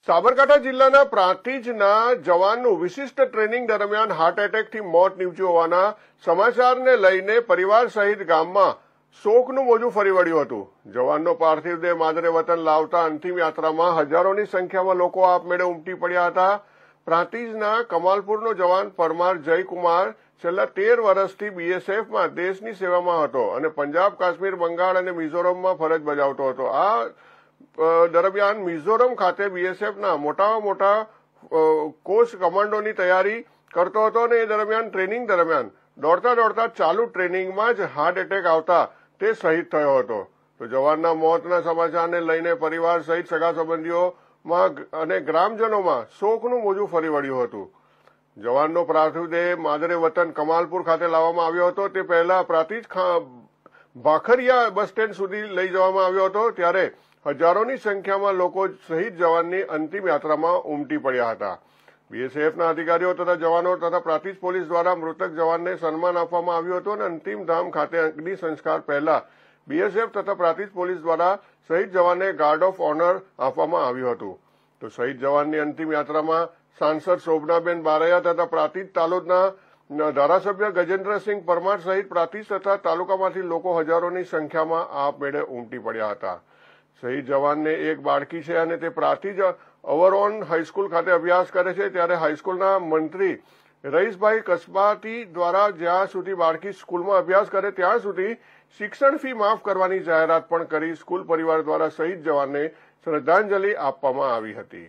સાબરકાંઠા જિલ્લાના પ્રાંતિજના જવાનનું વિશિષ્ટ ટ્રેનિંગ દરમિયાન હાર્ટ એટેકથી મોત નીપજ્યું હોવાના સમાચારને લઈને પરિવાર સહિત ગામમાં શોકનું મોજું ફરી વળ્યું હતું। જવાનનો પાર્થિવ દેહ માદરે વતન લાવતા અંતિમ યાત્રામાં હજારોની સંખ્યામાં લોકો આપમેળે ઉમટી પડ્યા હતા। પ્રાંતિજના કમાલપુરનો જવાન પરમાર જયકુમાર છેલ્લા 13 વર્ષથી બીએસએફમાં દેશની સેવામાં હતો અને પંજાબ, કાશ્મીર, બંગાળ અને મિઝોરમમાં ફરજ બજાવતો હતો। આ દરમિયાન મિઝોરમ ખાતે બીએસએફના મોટા કોચ કમાન્ડોની તૈયારી કરતો હતો અને એ દરમિયાન ટ્રેનિંગ દરમિયાન દોડતા ચાલુ ટ્રેનિંગમાં જ હાર્ટ એટેક આવતા તે શહીદ થયો હતો। તો જવાનના મોતના સમાચારને લઈને પરિવાર સહિત સગા સંબંધીઓમાં અને ગ્રામજનોમાં શોકનું મોજું ફરી વળ્યું હતું। જવાનનો પાર્થિવ દેહ માદરે વતન કમાલપુર ખાતે લાવવામાં આવ્યો હતો। તે પહેલા પ્રાંતિજ ભાખરિયા બસ સ્ટેન્ડ સુધી લઈ જવામાં આવ્યો હતો, ત્યારે હજારોની સંખ્યામાં લોકો શહીદ જવાનની અંતિમ યાત્રામાં ઉમટી પડ્યા હતા। બીએસએફના અધિકારીઓ તથા જવાનો તથા પ્રાંતિજ પોલીસ દ્વારા મૃતક જવાનને સન્માન આપવામાં આવ્યું હતું અને અંતિમ ધામ ખાતે અગ્નિ સંસ્કાર પહેલા બીએસએફ તથા પ્રાંતિજ પોલીસ દ્વારા શહીદ જવાનને ગાર્ડ ઓફ ઓનર આપવામાં આવ્યું હતું। તો શહીદ જવાનની અંતિમ યાત્રામાં સાંસદ શોભનાબેન બારૈયા તથા પ્રાંતિજ તાલુકાના ધારાસભ્ય ગજેન્દ્રસિંહ પરમાર સહિત પ્રાંતિજ તથા તાલુકામાંથી લોકો હજારોની સંખ્યામાં આપમેળે ઉમટી પડ્યા હતા। શહીદ જવાનને એક બાળકી છે અને તે પ્રાંતિજ અવરોન હાઈસ્કૂલ ખાતે અભ્યાસ કરે છે, ત્યારે હાઈસ્કૂલના મંત્રી રઈસભાઈ કસબાતી દ્વારા જ્યાં સુધી બાળકી સ્કૂલમાં અભ્યાસ કરે ત્યાં સુધી શિક્ષણ ફી માફ કરવાની જાહેરાત પણ કરી સ્કૂલ પરિવાર દ્વારા શહીદ જવાનને શ્રદ્ધાંજલિ આપવામાં આવી હતી।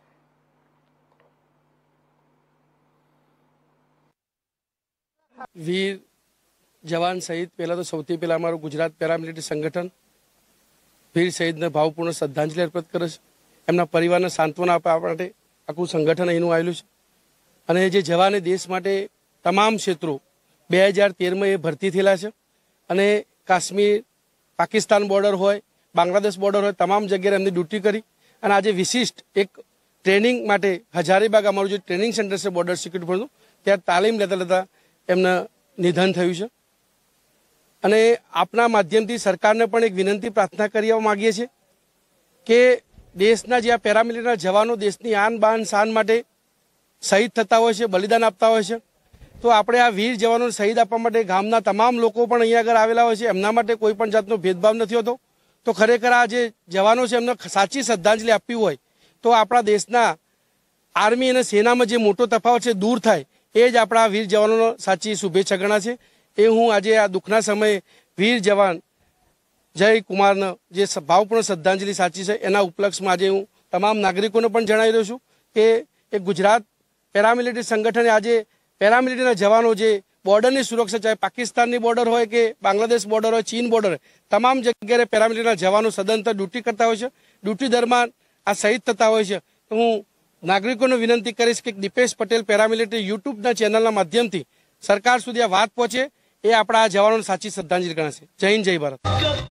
વીર જવાન શહીદ પહેલા તો સૌથી પહેલા અમારું ગુજરાત પેરામિલિટરી સંગઠન વીર શહીદને ભાવપૂર્ણ શ્રદ્ધાંજલિ અર્પિત કરે છે। એમના પરિવારને સાંત્વના આપવા માટે આખું સંગઠન અહીંનું આવેલું છે અને જે જવાને દેશ માટે તમામ ક્ષેત્રો 2013માં એ ભરતી થયેલા છે અને કાશ્મીર, પાકિસ્તાન બોર્ડર હોય, બાંગ્લાદેશ બોર્ડર હોય, તમામ જગ્યાએ એમની ડ્યુટી કરી અને આજે વિશિષ્ટ એક ટ્રેનિંગ માટે હજારીબાગ અમારું જે ટ્રેનિંગ સેન્ટર છે બોર્ડર સિક્યુરિટી ફોર્સનું, ત્યાં તાલીમ લેતા એમનું નિધન થયું છે। અને આપના માધ્યમથી સરકારને પણ એક વિનંતી પ્રાર્થના કરવા માંગીએ છીએ કે દેશના જે આ પેરામિલિટરીના જવાનો દેશની આન બાન શાન માટે શહીદ થતા હોય છે, બલિદાન આપતા હોય છે, તો આપણે આ વીર જવાનોને શહીદ આપવા માટે ગામના તમામ લોકો પણ અહીંયા આગળ આવેલા હોય છે। એમના માટે કોઈ પણ જાતનો ભેદભાવ નથી હોતો। તો ખરેખર આ જે જવાનો છે એમને સાચી શ્રદ્ધાંજલિ આપવી હોય તો આપણા દેશના આર્મી અને સેનામાં જે મોટો તફાવત છે દૂર થાય, એ જ આપણા વીર જવાનોનો સાચી શુભેચ્છા ગણાશે। એ હું આજે આ દુઃખના સમયે વીર જવાન જયકુમારને જે ભાવપૂર્ણ શ્રદ્ધાંજલિ સાચી છે એના ઉપલક્ષમાં આજે હું તમામ નાગરિકોને પણ જણાવી રહ્યો છું કે એક ગુજરાત પેરામિલિટરી સંગઠને આજે પેરામિલિટરીના જવાનો જે બોર્ડરની સુરક્ષા, ચાહે પાકિસ્તાનની બોર્ડર હોય કે બાંગ્લાદેશ બોર્ડર હોય, ચીન બોર્ડર હોય, તમામ જગ્યાએ પેરામિલિટરીના જવાનો સદંતર ડ્યુટી કરતા હોય છે। ડ્યુટી દરમિયાન આ શહીદ થતા હોય છે। તો હું નાગરિકોને વિનંતી કરીશ કે દીપેશ પટેલ પેરામિલિટરી યુટ્યુબના ચેનલના માધ્યમથી સરકાર સુધી આ વાત પહોંચે, એ આપણા જવાનોને સાચી શ્રદ્ધાંજલિ ગણાશે। જય હિન્દ, જય ભારત।